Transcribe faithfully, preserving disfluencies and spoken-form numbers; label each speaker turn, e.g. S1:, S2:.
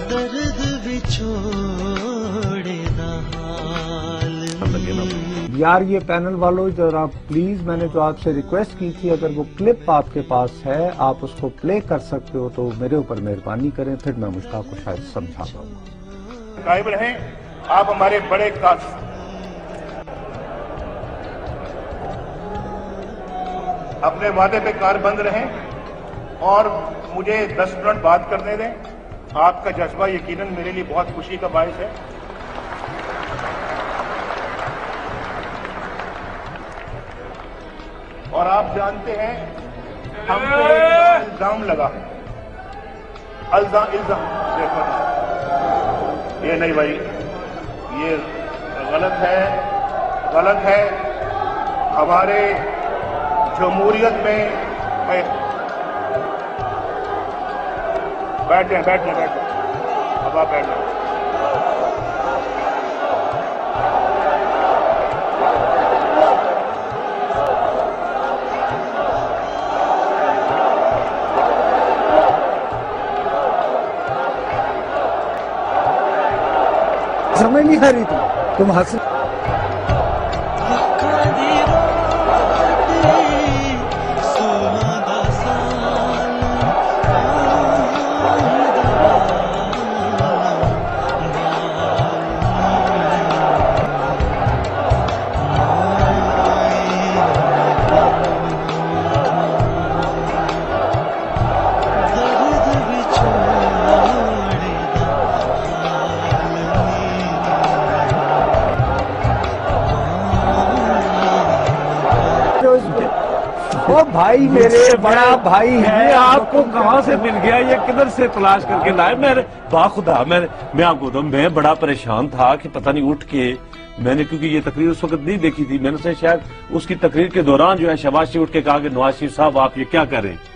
S1: दर्द भी छोड़े ना हाल
S2: यार ये पैनल वालों जरा प्लीज, मैंने जो आपसे रिक्वेस्ट की थी, अगर वो क्लिप आपके पास है आप उसको प्ले कर सकते हो तो मेरे ऊपर मेहरबानी करें, फिर मैं मुश्ताक को शायद समझा पाऊंगा।
S3: कायम रहें, आप हमारे बड़े काश अपने वादे पे कारबंद रहें और मुझे दस मिनट बात करने दें। आपका जज्बा यकीनन मेरे लिए बहुत खुशी का बायस है। और आप जानते हैं हम पे एक इल्जाम लगा है, इल्जाम इल्जाम देखो ये नहीं भाई, ये गलत है, गलत है। हमारे जमहूरियत में बैठ जाए बैठ जाए बैठ जाए अब आप बैठ जाए।
S2: समझ नहीं आ रही थी तुम हंस ओ भाई मेरे बड़ा भाई है,
S4: आपको कहाँ से मिल गया, ये किधर से तलाश करके लाए? मैं बाखुदा मैं मैं आपको तो मैं बड़ा परेशान था कि पता नहीं उठ के मैंने, क्योंकि ये तकरीर उस वक्त नहीं देखी थी, मैंने से शायद उसकी तकरीर के दौरान जो है शहबाज शरीफ उठ के कहा कि नवाज शरीफ साहब आप ये क्या कर रहे हैं।